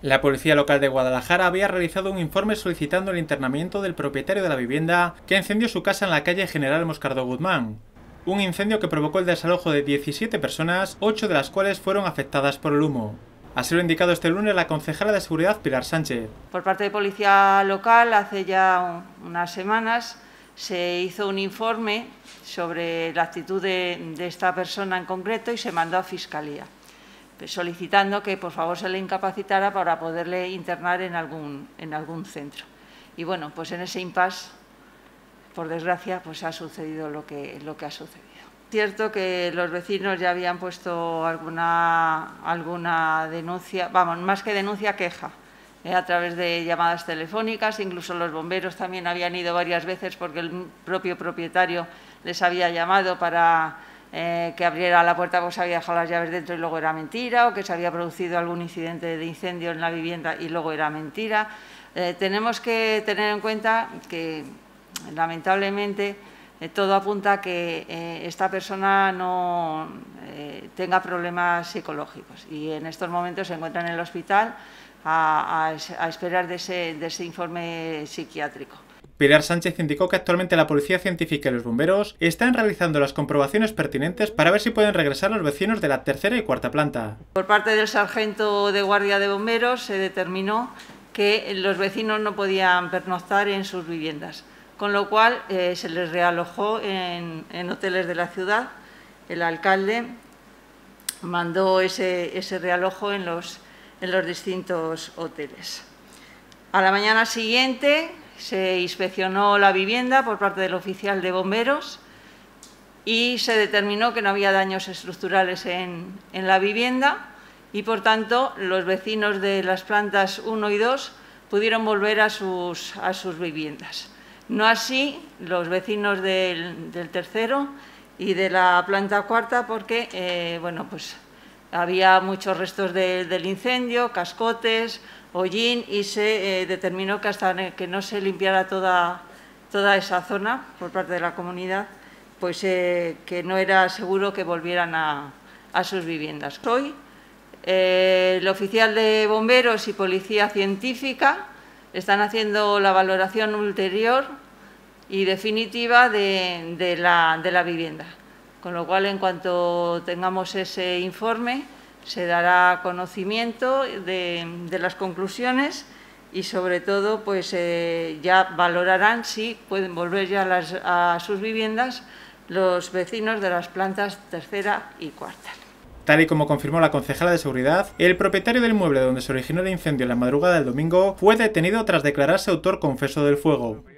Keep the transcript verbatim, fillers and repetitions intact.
La policía local de Guadalajara había realizado un informe solicitando el internamiento del propietario de la vivienda que incendió su casa en la calle General Moscardo Guzmán. Un incendio que provocó el desalojo de diecisiete personas, ocho de las cuales fueron afectadas por el humo. Así lo ha indicado este lunes la concejala de Seguridad, Pilar Sánchez. Por parte de Policía Local, hace ya unas semanas, se hizo un informe sobre la actitud de, de esta persona en concreto y se mandó a Fiscalía, solicitando que por favor se le incapacitara para poderle internar en algún, en algún centro. Y bueno, pues en ese impasse, por desgracia, pues ha sucedido lo que, lo que ha sucedido. Es cierto que los vecinos ya habían puesto alguna, alguna denuncia, vamos, más que denuncia, queja, eh, a través de llamadas telefónicas. Incluso los bomberos también habían ido varias veces porque el propio propietario les había llamado para Eh, que abriera la puerta, pues había dejado las llaves dentro y luego era mentira, o que se había producido algún incidente de incendio en la vivienda y luego era mentira. Eh, tenemos que tener en cuenta que, lamentablemente, eh, todo apunta a que eh, esta persona no eh, tenga problemas psicológicos y en estos momentos se encuentra en el hospital a, a, a esperar de ese, de ese informe psiquiátrico. Pilar Sánchez indicó que actualmente la Policía Científica y los bomberos están realizando las comprobaciones pertinentes para ver si pueden regresar los vecinos de la tercera y cuarta planta. Por parte del sargento de guardia de bomberos se determinó que los vecinos no podían pernoctar en sus viviendas, con lo cual eh, se les realojó en, en hoteles de la ciudad. El alcalde mandó ese, ese realojo en los, en los distintos hoteles. A la mañana siguiente se inspeccionó la vivienda por parte del oficial de bomberos y se determinó que no había daños estructurales en, en la vivienda y, por tanto, los vecinos de las plantas uno y dos pudieron volver a sus, a sus viviendas. No así los vecinos del, del tercero y de la planta cuarta, porque eh, bueno, pues había muchos restos de, del incendio, cascotes, hollín, y se eh, determinó que hasta que no se limpiara toda, toda esa zona por parte de la comunidad, pues eh, que no era seguro que volvieran a, a sus viviendas. Hoy eh, el oficial de bomberos y policía científica están haciendo la valoración ulterior y definitiva de, de, la, de la vivienda, con lo cual, en cuanto tengamos ese informe, se dará conocimiento de, de las conclusiones y, sobre todo, pues eh, ya valorarán si pueden volver ya a, las, a sus viviendas los vecinos de las plantas tercera y cuarta. Tal y como confirmó la concejala de Seguridad, el propietario del inmueble donde se originó el incendio en la madrugada del domingo fue detenido tras declararse autor confeso del fuego.